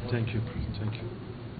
Thank you. Thank you.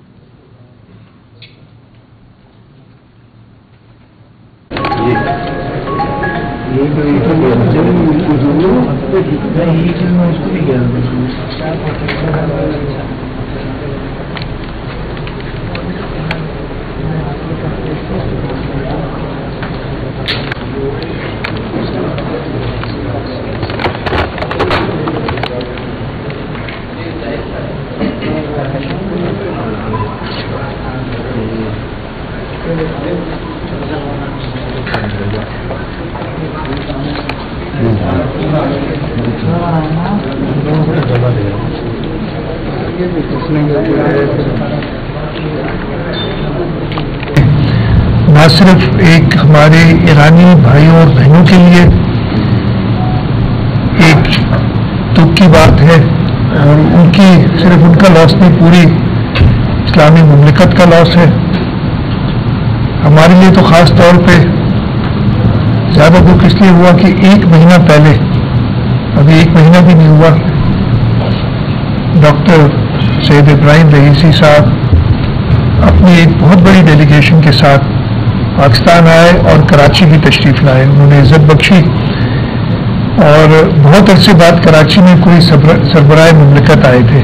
نہ صرف ایک ہمارے ایرانی بھائیوں اور بہنوں کے لیے ایک دکھ کی بات ہے اور صرف ان کا لاس نہیں، پوری اسلامی مملکت کا لاس ہے. ہمارے لیے تو خاص طور پہ زیادہ دکھ اس لیے ہوا کہ ایک مہینہ پہلے، ابھی ایک مہینہ بھی نہیں ہوا، ڈاکٹر سید ابراہیم رئیسی صاحب اپنی ایک بہت بڑی ڈیلیگیشن کے ساتھ پاکستان آئے اور کراچی بھی تشریف لائے. انہوں نے عزت بخشی اور بہت عرصے بعد کراچی میں کوئی سربراہ مملکت آئے تھے.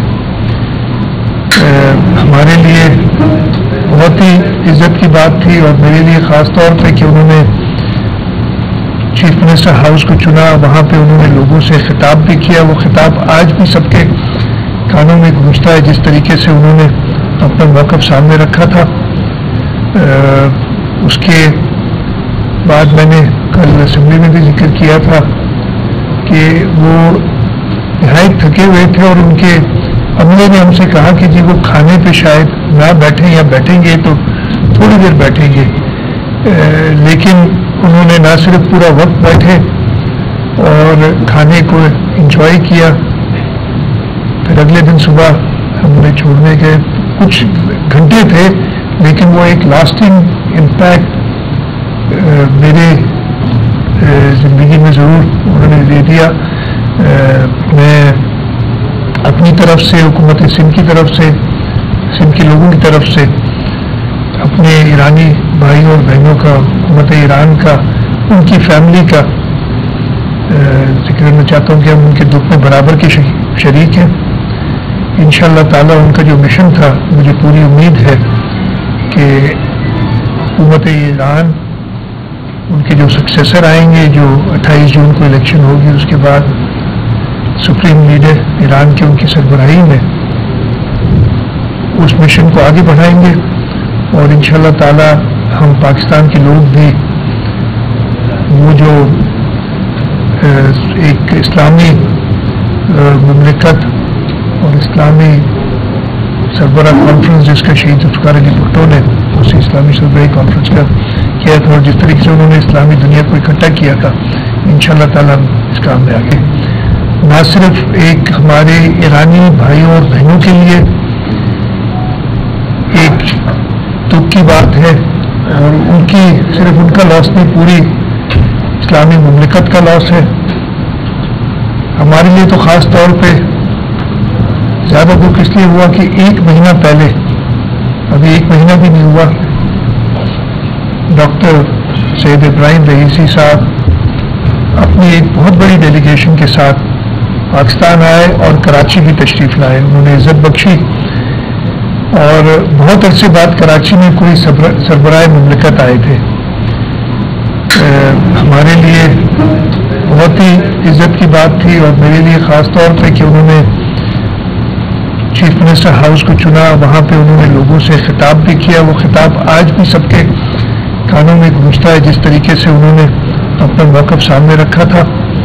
ہمارے لیے بہت ہی عزت کی بات تھی اور میرے لیے خاص طور پہ کہ انہوں نے چیف منسٹر ہاؤس کو چنا، وہاں پہ انہوں نے لوگوں سے خطاب بھی کیا. وہ خطاب آج بھی سب کے کانوں میں گونجتا ہے، جس طریقے سے انہوں نے اپنا موقف سامنے رکھا تھا. اس کے بعد میں نے کل اسمبلی میں بھی ذکر کیا تھا کہ وہ نہایت تھکے ہوئے تھے اور ان کے عملے نے ہم سے کہا کہ جی وہ کھانے پہ شاید نہ بیٹھیں یا بیٹھیں گے تو تھوڑی دیر بیٹھیں گے، لیکن انہوں نے نہ صرف پورا وقت بیٹھے اور کھانے کو انجوائے کیا. پھر اگلے دن صبح ہم انہیں چھوڑنے گئے. کچھ گھنٹے تھے لیکن وہ ایک لاسٹنگ امپیکٹ میرے زندگی میں ضرور انہوں نے دے دیا. میں اپنی طرف سے، حکومت سندھ کی طرف سے، سندھ کے لوگوں کی طرف سے اپنے ایرانی بھائیوں اور بہنوں کا، حکومت ایران کا، ان کی فیملی کا ذکر کرنا چاہتا ہوں کہ ہم ان کے دکھ میں برابر کے شریک ہیں. انشاءاللہ تعالیٰ ان کا جو مشن تھا، مجھے پوری امید ہے کہ حکومت ایران، ان کے جو سکسیسر آئیں گے، جو 28 جون کو الیکشن ہوگی، اس کے بعد سپریم لیڈر ایران کے ان کی سربراہی میں اس مشن کو آگے بڑھائیں گے. اور انشاءاللہ تعالیٰ ہم پاکستان کے لوگ بھی وہ جو ایک اسلامی مملکت اور اسلامی سربراہ کانفرنس جس کا شہید ذوالفقار علی بھٹو نے اسی اسلامی سربراہی کانفرنس کا کیا تھا اور جس طریقے سے انہوں نے اسلامی دنیا کو اکٹھا کیا تھا، انشاءاللہ تعالیٰ ہم اس کام میں آگے. نہ صرف ایک ہمارے ایرانی بھائیوں اور بہنوں کے لیے ایک دکھ کی بات ہے اور صرف ان کا لاس نہیں، پوری اسلامی مملکت کا لاس ہے. ہمارے لیے تو خاص طور پہ زیادہ دکھ اس لیے ہوا کہ ایک مہینہ پہلے، ابھی ایک مہینہ بھی نہیں ہوا، ڈاکٹر سید ابراہیم رئیسی صاحب اپنی ایک بہت بڑی ڈیلیگیشن کے ساتھ پاکستان آئے اور کراچی بھی تشریف لائے. انہوں نے عزت بخشی اور بہت عرصے بعد کراچی میں کوئی سربراہ مملکت آئے تھے. ہمارے لیے بہت ہی عزت کی بات تھی اور میرے لیے خاص طور پہ کہ انہوں نے چیف منسٹر ہاؤس کو چنا، وہاں پہ انہوں نے لوگوں سے خطاب بھی کیا. وہ خطاب آج بھی سب کے کانوں میں گونجتا ہے، جس طریقے سے انہوں نے اپنا موقف سامنے رکھا تھا.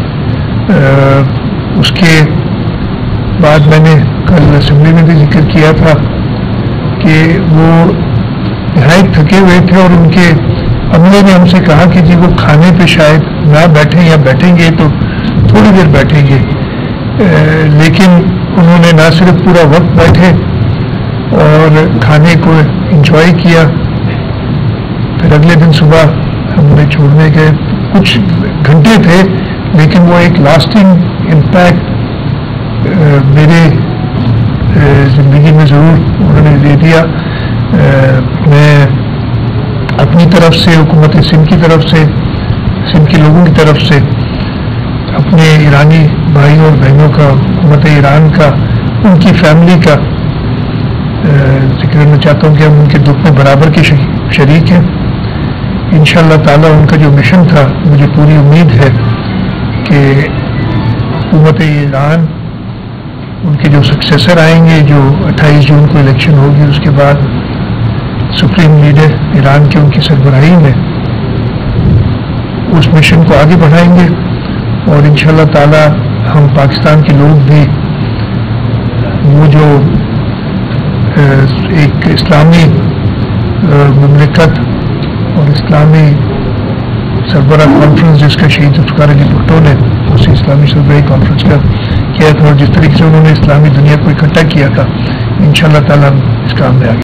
اس کے بعد میں نے کل اسمبلی میں بھی ذکر کیا تھا کہ وہ نہایت تھکے ہوئے تھے اور ان کے عملے نے ہم سے کہا کہ جی وہ کھانے پہ شاید نہ بیٹھیں یا بیٹھیں گے تو تھوڑی دیر بیٹھیں گے، لیکن انہوں نے نہ صرف پورا وقت بیٹھے اور کھانے کو انجوائے کیا. پھر اگلے دن صبح ہم انہیں چھوڑنے گئے. کچھ گھنٹے تھے لیکن وہ ایک لاسٹنگ امپیکٹ میرے زندگی میں ضرور انہوں نے دے دیا. میں اپنی طرف سے، حکومت سندھ کی طرف سے، سندھ کے لوگوں کی طرف سے، اپنے ایرانی بھائیوں اور بہنوں کا، حکومت ایران کا، ان کی فیملی کا ذکر کرنا چاہتا ہوں کہ ہم ان کے دکھ میں برابر کے شریک ہیں. انشاءاللہ تعالیٰ ان کا جو مشن تھا، مجھے پوری امید ہے کہ حکومت ایران، ان کے جو سکسیسر آئیں گے، جو 28 جون کو الیکشن ہوگی، اس کے بعد سپریم لیڈر ایران کے ان کی سربراہی میں اس مشن کو آگے بڑھائیں گے. اور انشاءاللہ تعالی ہم پاکستان کے لوگ بھی وہ جو ایک اسلامی مملکت اور اسلامی سربراہ کانفرنس جس کا شہید ذوالفقار علی بھٹو نے اسی اسلامی سربراہی کانفرنس کا کیا تھا، اور جس طریقے سے انہوں نے اسلامی دنیا کو اکٹھا کیا تھا، انشاءاللہ تعالی ہم اس کام میں آگے